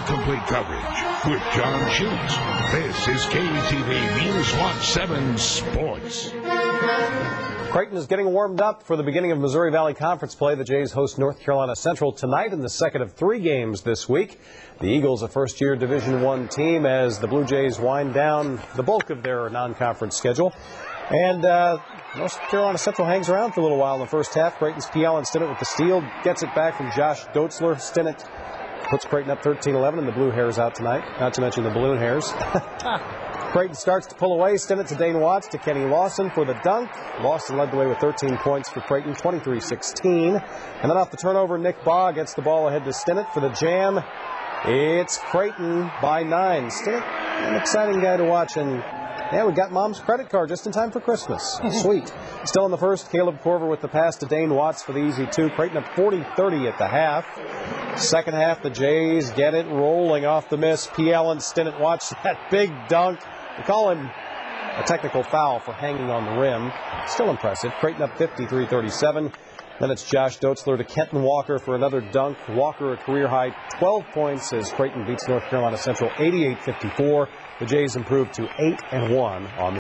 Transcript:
complete coverage with John Schultz. This is KTV News Watch 7 Sports. Creighton is getting warmed up for the beginning of Missouri Valley Conference play. The Jays host North Carolina Central tonight in the second of 3 games this week. The Eagles, a first-year Division I team, as the Bluejays wind down the bulk of their non-conference schedule. And North Carolina Central hangs around for a little while in the first half. Creighton's P. Allen Stinnett with the steal. Gets it back from Josh Doetzler. Stinnett puts Creighton up 13-11, and the Blue Hairs out tonight. Not to mention the Balloon Hairs. Creighton starts to pull away. Stinnett to Dane Watts to Kenny Lawson for the dunk. Lawson led the way with 13 points for Creighton, 23-16. And then off the turnover, Nick Baugh gets the ball ahead to Stinnett for the jam. It's Creighton by 9. Stinnett, an exciting guy to watch, and yeah, we got Mom's credit card just in time for Christmas. Sweet. Still in the first, Caleb Corver with the pass to Dane Watts for the easy 2. Creighton up 40-30 at the half. Second half, the Jays get it rolling off the miss. P. Allen Stinnett, watch that big dunk. They call him a technical foul for hanging on the rim. Still impressive. Creighton up 53-37. Then it's Josh Doetzler to Kenton Walker for another dunk. Walker a career-high 12 points as Creighton beats North Carolina Central 88-54. The Jays improve to 8-1 on the